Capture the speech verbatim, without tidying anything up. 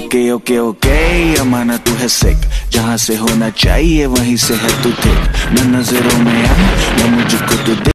Okay okay okay अमाना तू है सिक, जहाँ से होना चाहिए वहीं से है तू थिक। न नजरों में आ न मुझको तू